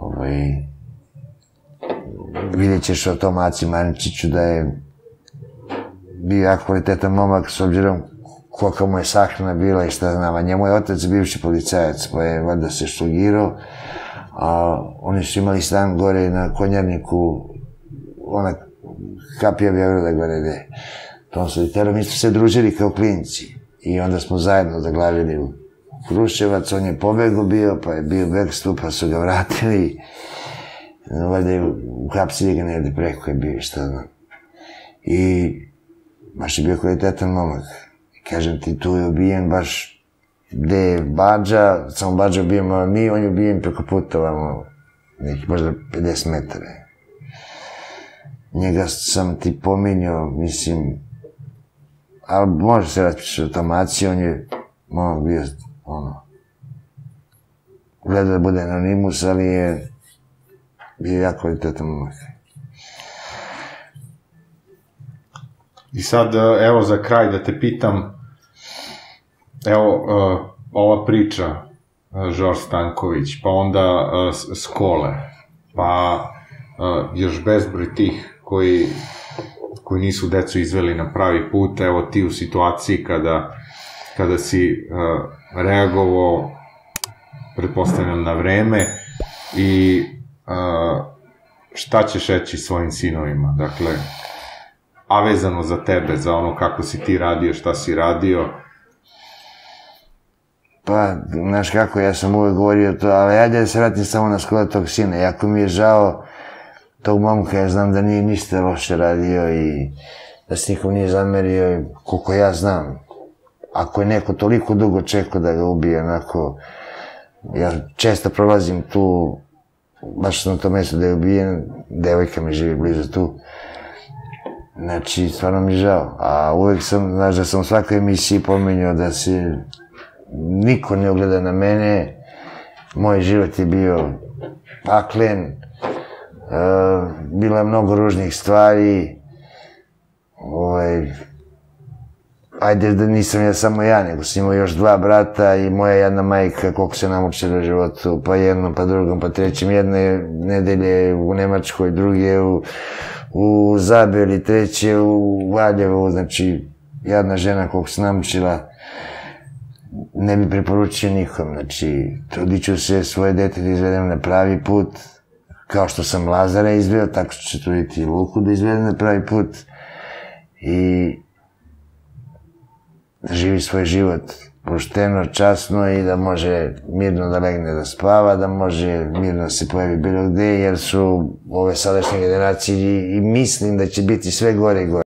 Vidjet ćeš o tom Aci Maničiću da je bio jako kvalitetan momak s obzirom kolika mu je sahrana bila i šta znam, a njemu je otac bivši policajac, pa je valjda se šlogirao, a oni su imali stan gore na Konjarniku, ona kapija Beograda gore gde. Tom su literom, mi smo se družili kao klinci i onda smo zajedno zaglavili u Kruševac, on je pobegao bio, pa je bio u bekstvu, pa su ga vratili, valjda je uhapsili ga negde preko je bio, šta znam. I baš je bio kvalitetan momak. Kažem ti, tu je ubijen baš gde je Badža, samo Badža ubijemo mi, on je ubijen preko puta ovamo, nekih možda 50 metara. Njega sam ti pominjao, mislim, ali može se raspričati o tom Aci, on je momak bio, gleda da bude anonimus, ali je bio jako kvalitetan momak. I sad, evo za kraj da te pitam, evo, ova priča, Žorž Stanković, pa onda Skole, pa još bezbroj tih koji nisu decu izveli na pravi put, evo ti u situaciji kada si reagovao, pretpostavljam na vreme, i šta ćeš reći svojim sinovima, dakle, a vezano za tebe, za ono kako si ti radio, šta si radio? Pa, znaš kako, ja sam uvek govorio to, ali ajde da se vratim samo na Skole tog sina. Jako mi je žao tog momka, ja znam da nije ništa loše radio i da se nikom nije zamerio, koliko ja znam. Ako je neko toliko dugo čekao da ga ubije, onako, ja često prolazim tu, baš na tom mestu da je ubijen, devojka mi živi blizu tu. Znači, stvarno mi je žao. A uvek sam, znaš, da sam u svakoj emisiji pominjao da se niko ne ogleda na mene, moj život je bio paklen, bilo je mnogo ružnih stvari, ajde da nisam ja samo ja, nego sam imao još dva brata i moja jedna majka, koliko se namučila u životu, pa jednom, pa drugom, pa trećem, jedne nedelje u Nemačkoj, druge u Zabeli, treće u Valjevu, znači, jedna žena koliko se namučila, ne bi preporučio nikom, znači, trudit ću se svoje dete da izvedem na pravi put, kao što sam Lazara izveo, tako što ću truditi i Luku da izvedem na pravi put i da živi svoj život pošteno, časno i da može mirno da legne da spava, da može mirno da se pojavi bilo gde, jer su ove sadašnje generacije i mislim da će biti sve gore i gore.